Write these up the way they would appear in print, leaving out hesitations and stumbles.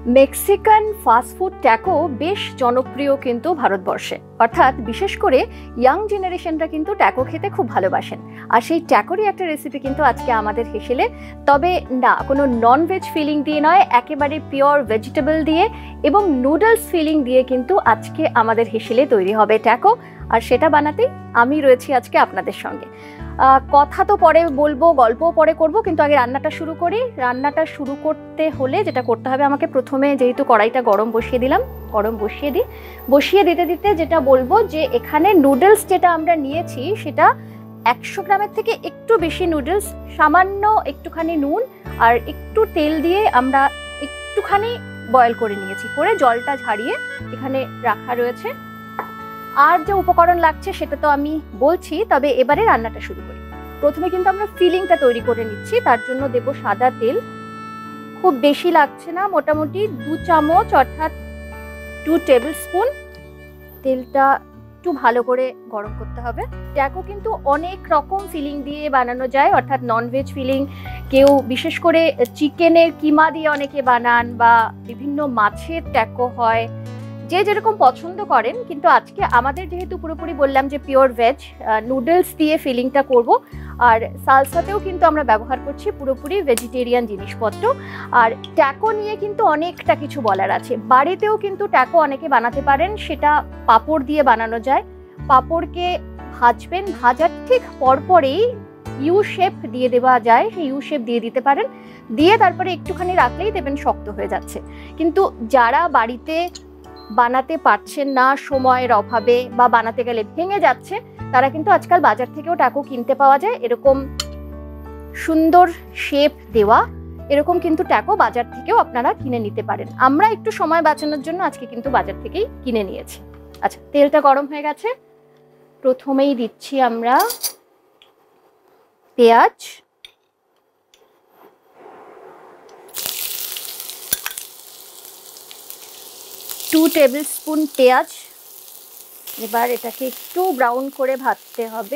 Mexican fast food taco বেশ জনপ্রিয় কিন্তু ভারতবর্ষে, অর্থাৎ বিশেষ করে ইয়াং জেনারেশনরা কিন্তু ট্যাকো খেতে খুব ভালোবাসেন। আর সেই ট্যাকোরই একটা রেসিপি কিন্তু আজকে আমাদের হেসেলে, তবে না কোনো নন ভেজ ফিলিং দিয়ে নয়, একেবারে পিওর ভেজিটেবল দিয়ে এবং নুডলস ফিলিং দিয়ে কিন্তু আজকে আমাদের হেসেলে তৈরি হবে ট্যাকো। আর সেটা বানাতেই আমি রয়েছি আজকে আপনাদের সঙ্গে। কথা তো পরে বলবো, গল্পও পরে করব, কিন্তু আগে রান্নাটা শুরু করি। রান্নাটা শুরু করতে হলে যেটা করতে হবে, আমাকে প্রথমে যেহেতু কড়াইটা গরম বসিয়ে দিতে দিতে যেটা বলবো যে এখানে নুডলস যেটা আমরা নিয়েছি সেটা 100 গ্রামের থেকে একটু বেশি নুডলস, সামান্য একটুখানি নুন আর একটু তেল দিয়ে আমরা একটুখানি বয়েল করে নিয়েছি, করে জলটা ঝাড়িয়ে এখানে রাখা রয়েছে। আর যে উপকরণ লাগছে সেটা তো আমি বলছি, তবে এবারে রান্নাটা শুরু করি। প্রথমে কিন্তু আমরা ফিলিংটা তৈরি করে নিচ্ছি, তার জন্য দেব সাদা তেল। খুব বেশি লাগছে না, মোটামুটি 2 চামচ অর্থাৎ 2 টেবিল স্পুন। তেলটা একটু ভালো করে গরম করতে হবে। ট্যাকো কিন্তু অনেক রকম ফিলিং দিয়ে বানানো যায়, অর্থাৎ ননভেজ ফিলিং, কেউ বিশেষ করে চিকেনের কিমা দিয়ে অনেকে বানান, বা বিভিন্ন মাছের ট্যাকো হয়, যে যেরকম পছন্দ করেন। কিন্তু আজকে আমাদের যেহেতু পুরোপুরি বললাম যে পিওর ভেজ, নুডলস দিয়ে ফিলিংটা করব। আর সালসাতেও কিন্তু আমরা ব্যবহার করছি পুরোপুরি ভেজিটেরিয়ান জিনিসপত্র। আর ট্যাকো নিয়ে কিন্তু অনেকটা কিছু বলার আছে। বাড়িতেও কিন্তু ট্যাকো অনেকে বানাতে পারেন, সেটা পাঁপড় দিয়ে বানানো যায়। পাঁপড়কে ভাজবেন, ভাজার ঠিক পরপরেই ইউ শেপ দিয়ে দেওয়া যায়, সেই ইউ শেপ দিয়ে দিতে পারেন, দিয়ে তারপরে একটুখানি রাখলেই দেবেন শক্ত হয়ে যাচ্ছে। কিন্তু যারা বাড়িতে বানাতে পারছেন না সময়ের অভাবে, বা বানাতে গেলে ভেঙে যাচ্ছে, তারা কিন্তু আজকাল বাজার থেকেও ট্যাকো কিনতে পাওয়া যায়। এরকম সুন্দর শেপ দেওয়া এরকম কিন্তু ট্যাকো বাজার থেকেও আপনারা কিনে নিতে পারেন। আমরা একটু সময় বাঁচানোর জন্য আজকে কিন্তু বাজার থেকেই কিনে নিয়েছি। আচ্ছা, তেলটা গরম হয়ে গেছে। প্রথমেই দিচ্ছি আমরা পেঁয়াজ। টু টেবিল স্পুন পেঁয়াজ। এবার এটাকে একটু ব্রাউন করে ভাজতে হবে।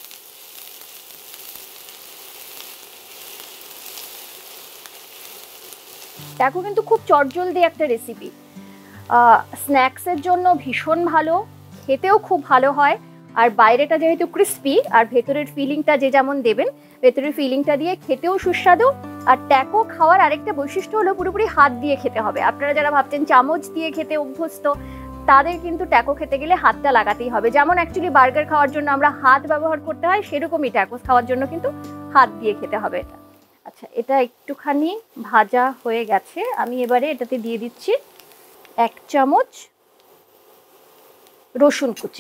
ট্যাকো কিন্তু খুব চটজলদি একটা রেসিপি, স্ন্যাক্সের জন্য ভীষণ ভালো, খেতেও খুব ভালো হয়। আর বাইরেটা যেহেতু ক্রিস্পি, আর ভেতরের ফিলিংটা যে যেমন দেবেন, ভেতরের ফিলিংটা দিয়ে খেতেও সুস্বাদু। আর ট্যাকো খাওয়ার আরেকটা বৈশিষ্ট্য হলো পুরোপুরি হাত দিয়ে খেতে হবে। আপনারা যারা ভাবছেন চামচ দিয়ে খেতে অভ্যস্ত, তাদের কিন্তু ট্যাকো খেতে গেলে হাতটা লাগাতেই হবে। যেমন অ্যাকচুয়ালি বার্গার খাওয়ার জন্য আমরা হাত ব্যবহার করতে হয়, সেরকমই ট্যাকোস খাওয়ার জন্য কিন্তু হাত দিয়ে খেতে হবে এটা। আচ্ছা, এটা একটুখানি ভাজা হয়ে গেছে। আমি এবারে এটাতে দিয়ে দিচ্ছি 1 চামচ রসুন কুচি।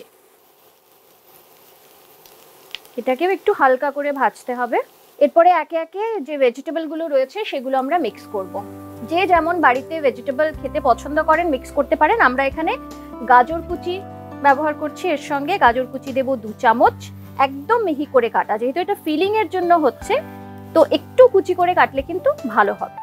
এটাকেও একটু হালকা করে ভাজতে হবে। এরপরে একে একে যে ভেজিটেবলগুলো রয়েছে সেগুলো আমরা মিক্স করব। যে যেমন বাড়িতে ভেজিটেবল খেতে পছন্দ করেন মিক্স করতে পারেন। আমরা এখানে গাজর কুচি ব্যবহার করছি, এর সঙ্গে গাজর কুচি দেব 2 চামচ, একদম মিহি করে কাটা, যেহেতু এটা ফিলিং এর জন্য হচ্ছে, তো একটু কুচি করে কাটলে কিন্তু ভালো হবে।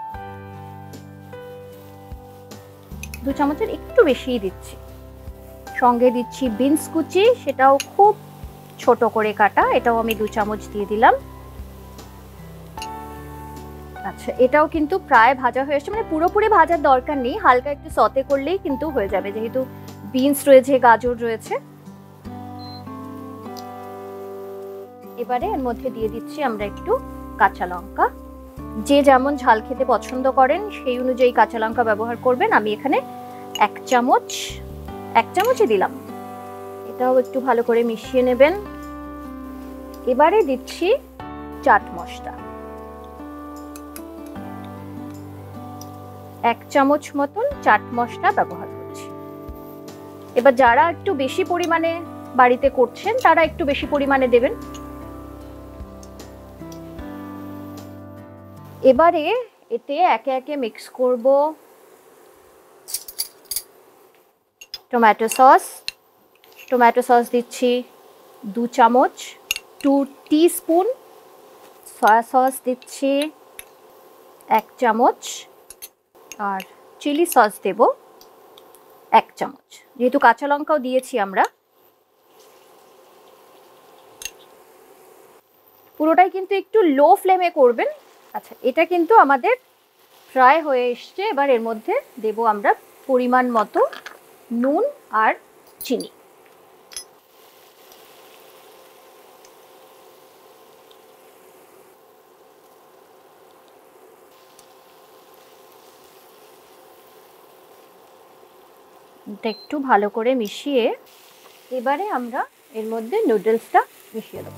2 চামচের একটু বেশিই দিচ্ছি। সঙ্গে দিচ্ছি বিনস কুচি, সেটাও খুব ছোট করে কাটা, এটাও আমি 2 চামচ দিয়ে দিলাম। আচ্ছা, এটাও কিন্তু প্রায় ভাজা হয়ে এসেছে, মানে পুরোপুরি ভাজার দরকার নেই, হালকা একটু সতে করলেই কিন্তু হয়ে যাবে, যেহেতু বিনস রয়েছে, গাজর রয়েছে। এবারে এর মধ্যে দিয়ে দিচ্ছি আমরা একটু কাঁচা লঙ্কা। যে যেমন ঝাল খেতে পছন্দ করেন সেই অনুযায়ী কাঁচা লঙ্কা ব্যবহার করবেন। আমি এখানে 1 চামচই দিলাম। এটাও একটু ভালো করে মিশিয়ে নেবেন। এবারে দিচ্ছি চাট মশলা, 1 চামচ মতন চাট মশলা ব্যবহার করছি। এবার যারা একটু বেশি পরিমাণে বাড়িতে করছেন তারা একটু বেশি পরিমাণে দেবেন। এবারে এতে একে একে মিক্স করব টমেটো সস দিচ্ছি 2 চামচ, 2 টিস্পুন। সয়া সস দিচ্ছি 1 চামচ, আর চিলি সস দেব 1 চামচ, যেহেতু কাঁচা লঙ্কাও দিয়েছি আমরা। পুরোটাই কিন্তু একটু লো ফ্লেমে করবেন। আচ্ছা, এটা কিন্তু আমাদের ফ্রাই হয়ে এসছে। এবার এর মধ্যে দেব আমরা পরিমাণ মতো নুন আর চিনি। এটা একটু ভালো করে মিশিয়ে এবারে আমরা এর মধ্যে নুডলসটা মিশিয়ে দেবো।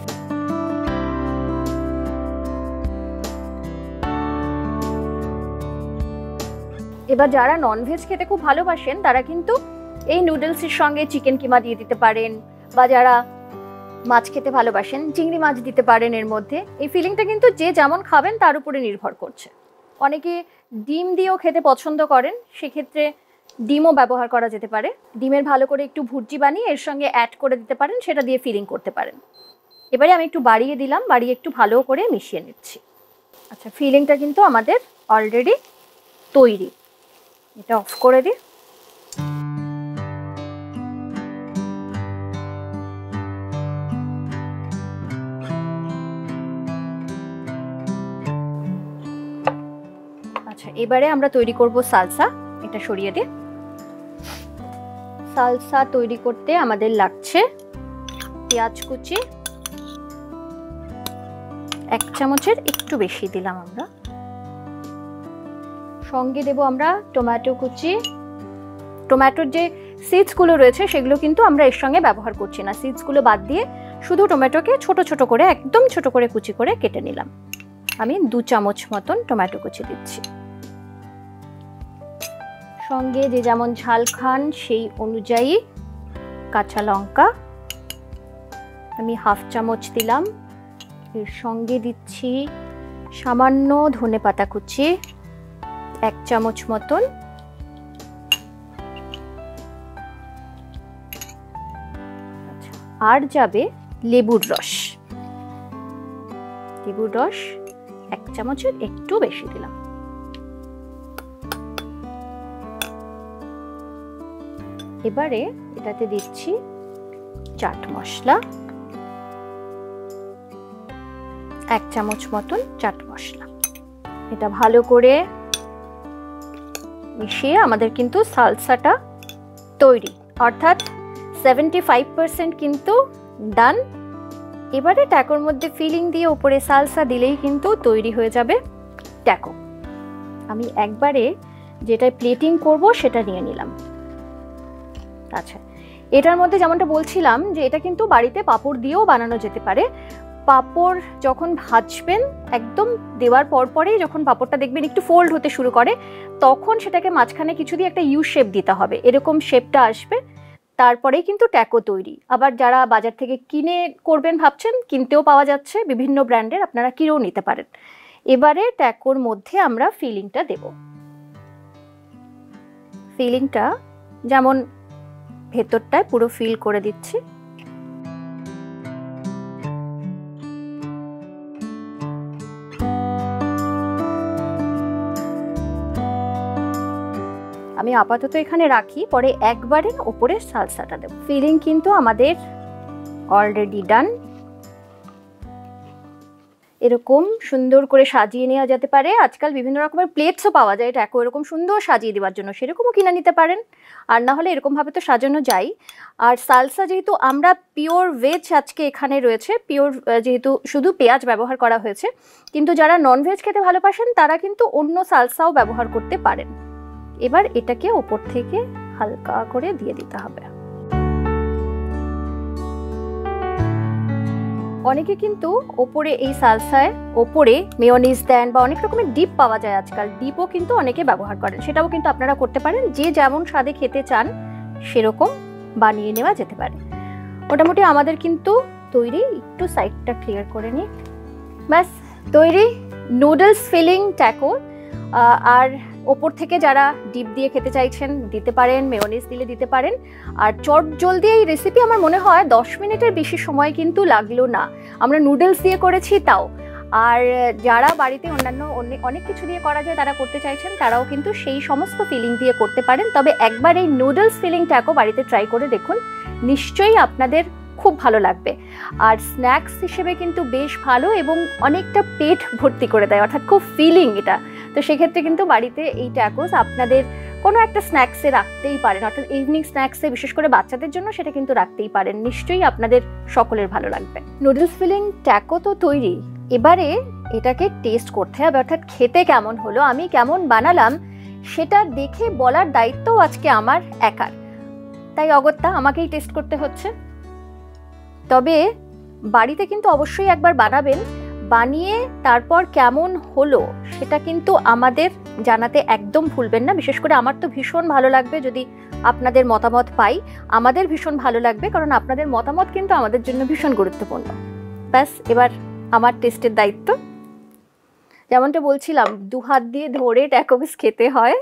এবার যারা ননভেজ খেতে খুব ভালোবাসেন তারা কিন্তু এই নুডলসের সঙ্গে চিকেন কিমা দিয়ে দিতে পারেন, বা যারা মাছ খেতে ভালোবাসেন চিংড়ি মাছ দিতে পারেন এর মধ্যে। এই ফিলিংটা কিন্তু যে যেমন খাবেন তার উপরে নির্ভর করছে। অনেকে ডিম দিয়েও খেতে পছন্দ করেন, সেক্ষেত্রে ডিমও ব্যবহার করা যেতে পারে। ডিমের ভালো করে একটু ভুর্জি বানিয়ে এর সঙ্গে অ্যাড করে দিতে পারেন, সেটা দিয়ে ফিলিং করতে পারেন। এবারে আমি একটু বাড়িয়ে দিলাম, বাড়িয়ে একটু ভালো করে মিশিয়ে নিচ্ছি। আচ্ছা, ফিলিংটা কিন্তু আমাদের অলরেডি তৈরি। এটা অফ করে দিই। আচ্ছা, এবারে আমরা তৈরি করব সালসা। এটা সরিয়ে দিই। সালসা তৈরি করতে আমাদের লাগছে পেঁয়াজ কুচি, 1 চামচের একটু বেশি দিলাম আমরা। সঙ্গে দেব আমরা টমেটো কুচি। টমেটোর যে সিডসগুলো রয়েছে সেগুলো কিন্তু আমরা এর সঙ্গে ব্যবহার করছি না, সিডসগুলো বাদ দিয়ে শুধু টমেটোকে ছোট ছোট করে, একদম ছোট করে কুচি করে কেটে নিলাম। আমি 2 চামচ মতন টমেটো কুচি দিচ্ছি। সঙ্গে যে যেমন ঝাল খান সেই অনুযায়ী কাঁচা লঙ্কা আমি 1/2 চামচ দিলাম। এর সঙ্গে দিচ্ছি সামান্য ধনেপাতা কুচি 1 চামচ মতন। আচ্ছা, আর যাবে লেবুর রস। লেবুর রস 1 চামচের একটু বেশি দিলাম। এবারে এটাতে দিচ্ছি চাট মশলা, 1 চামচ মতন চাট মশলা। এটা ভালো করে মিশিয়ে আমাদের কিন্তু সালসাটা তৈরি, অর্থাৎ 75% কিন্তু ডান। এবারে ট্যাকোর মধ্যে ফিলিং দিয়ে উপরে সালসা দিলেই কিন্তু তৈরি হয়ে যাবে ট্যাকো। আমি একবারে যেটা প্লেটিং করব সেটা নিয়ে নিলাম। আচ্ছা, এটার মধ্যে যেমনটা বলছিলাম যে এটা কিন্তু বাড়িতে পাঁপড় দিয়েও বানানো যেতে পারে। পাঁপড় যখন ভাজবেন একদম দেওয়ার পরপরেই যখন পাঁপড়টা দেখবেন একটু ফোল্ড হতে শুরু করে, তখন সেটাকে মাঝখানে কিছু দিয়ে একটা ইউ শেপ দিতে হবে। এরকম শেপটা আসবে, তারপরেই কিন্তু ট্যাকো তৈরি। আবার যারা বাজার থেকে কিনে করবেন ভাবছেন, কিনতেও পাওয়া যাচ্ছে বিভিন্ন ব্র্যান্ডের, আপনারা কিনেও নিতে পারেন। এবারে ট্যাকোর মধ্যে আমরা ফিলিংটা দেব। ফিলিংটা যেমন ভেতরটায় পুরো ফিল করে দিচ্ছি। আমি আপাতত এখানে রাখি, পরে একবারে ওপরে সালসাটা দেব। ফিলিং কিন্তু আমাদের অলরেডি ডান। এরকম সুন্দর করে সাজিয়ে নেওয়া যেতে পারে। আজকাল বিভিন্ন রকমের প্লেটসও পাওয়া যায় ট্যাকো এরকম সুন্দর সাজিয়ে দেওয়ার জন্য, সেরকমও কিনে নিতে পারেন। আর না হলে এরকমভাবে তো সাজানো যায়। আর সালসা যেহেতু আমরা পিওর ভেজ আজকে এখানে রয়েছে, পিওর যেহেতু শুধু পেঁয়াজ ব্যবহার করা হয়েছে, কিন্তু যারা ননভেজ খেতে ভালোবাসেন তারা কিন্তু অন্য সালসাও ব্যবহার করতে পারেন। এবার এটাকে ওপর থেকে হালকা করে দিয়ে দিতে হবে। অনেকে কিন্তু ওপরে এই সালসায় ওপরে মেয়োনিজ দেন, বা অনেক রকমের ডিপ পাওয়া যায় আজকাল, ডিপও কিন্তু অনেকে ব্যবহার করেন। সেটাও কিন্তু আপনারা করতে পারেন, যে যেমন স্বাদে খেতে চান সেরকম বানিয়ে নেওয়া যেতে পারে। মোটামুটি আমাদের কিন্তু তৈরি। একটু সাইডটা ক্লিয়ার করে নিই, ব্যাস তৈরি নুডলস ফিলিং ট্যাকো। আর ওপর থেকে যারা ডিপ দিয়ে খেতে চাইছেন দিতে পারেন, মেয়োনিজ দিলে দিতে পারেন। আর চট জলদি এই রেসিপি আমার মনে হয় 10 মিনিটের বেশি সময় কিন্তু লাগলো না। আমরা নুডলস দিয়ে করেছি তাও। আর যারা বাড়িতে অন্যান্য অনেক কিছু দিয়ে করা যায় তারা করতে চাইছেন, তারাও কিন্তু সেই সমস্ত ফিলিং দিয়ে করতে পারেন। তবে একবার এই নুডলস ফিলিং ট্যাকো বাড়িতে ট্রাই করে দেখুন, নিশ্চয়ই আপনাদের খুব ভালো লাগবে। আর স্ন্যাক্স হিসেবে কিন্তু বেশ ভালো এবং অনেকটা পেট ভর্তি করে দেয়, অর্থাৎ খুব ফিলিং এটা। তো সেক্ষেত্রে কিন্তু বাড়িতে এই ট্যাকোস আপনাদের কোনো একটা স্ন্যাক্সে রাখতেই পারেন, অর্থাৎ ইভিনিং স্ন্যাক্সে, বিশেষ করে বাচ্চাদের জন্য সেটা কিন্তু রাখতেই পারেন। নিশ্চয়ই আপনাদের সকলের ভালো লাগবে। নুডলস ফিলিং ট্যাকো তো তৈরি, এবারে এটাকে টেস্ট করতে হবে, অর্থাৎ খেতে কেমন হলো, আমি কেমন বানালাম সেটা দেখে বলার দায়িত্বও আজকে আমার একার, তাই অগত্যা আমাকেই টেস্ট করতে হচ্ছে। তবে বাড়িতে কিন্তু অবশ্যই একবার বানাবেন, বানিয়ে তারপর কেমন হলো সেটা কিন্তু আমাদের জানাতে একদম ভুলবেন না। বিশেষ করে আমার তো ভীষণ ভালো লাগবে যদি আপনাদের মতামত পাই, আমাদের ভীষণ ভালো লাগবে, কারণ আপনাদের মতামত কিন্তু আমাদের জন্য ভীষণ গুরুত্বপূর্ণ। ব্যাস, এবার আমার টেস্টের দায়িত্ব। যেমনটা বলছিলাম, 2 হাত দিয়ে ধরে ট্যাকোস খেতে হয়।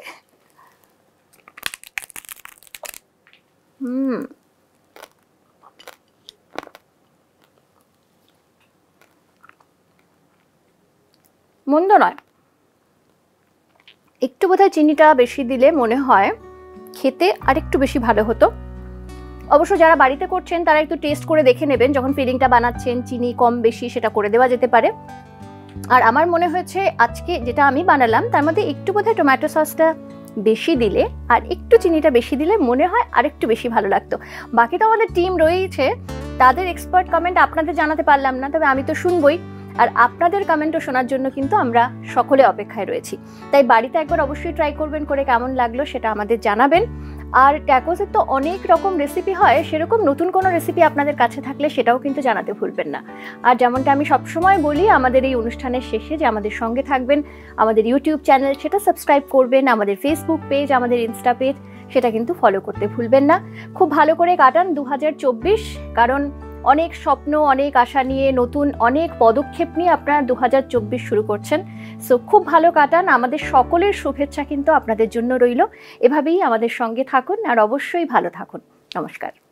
মন্দ নয়, একটু বোধহয় চিনিটা বেশি দিলে মনে হয় খেতে আরেকটু বেশি ভালো হতো। অবশ্য যারা বাড়িতে করছেন তারা একটু টেস্ট করে দেখে নেবেন, যখন ফিলিংটা বানাচ্ছেন চিনি কম বেশি সেটা করে দেওয়া যেতে পারে। আর আমার মনে হয়েছে আজকে যেটা আমি বানালাম তার মধ্যে একটু বোধহয় টমেটো সসটা বেশি দিলে আর একটু চিনিটা বেশি দিলে মনে হয় আরেকটু বেশি ভালো লাগতো। বাকি তো আমাদের টিম রয়েছে, তাদের এক্সপার্ট কমেন্ট আপনাদের জানাতে পারলাম না, তবে আমি তো শুনবই, আর আপনাদের কমেন্টও শোনার জন্য কিন্তু আমরা সকলে অপেক্ষায় রয়েছি। তাই বাড়িতে একবার অবশ্যই ট্রাই করবেন, করে কেমন লাগলো সেটা আমাদের জানাবেন। আর ট্যাকোসের তো অনেক রকম রেসিপি হয়, সেরকম নতুন কোনো রেসিপি আপনাদের কাছে থাকলে সেটাও কিন্তু জানাতে ভুলবেন না। আর যেমনটা আমি সবসময় বলি আমাদের এই অনুষ্ঠানের শেষে, যে আমাদের সঙ্গে থাকবেন, আমাদের ইউটিউব চ্যানেল সেটা সাবস্ক্রাইব করবেন, আমাদের ফেসবুক পেজ, আমাদের ইনস্টা পেজ সেটা কিন্তু ফলো করতে ভুলবেন না। খুব ভালো করে কাটান 2024, কারণ অনেক স্বপ্ন, অনেক আশা নিয়ে, নতুন অনেক পদক্ষেপ নিয়ে আপনারা 2024 শুরু করছেন। সো খুব ভালো কাটান, আমাদের সকলের শুভেচ্ছা কিন্তু আপনাদের জন্য রইল। এভাবেই আমাদের সঙ্গে থাকুন আর অবশ্যই ভালো থাকুন। নমস্কার।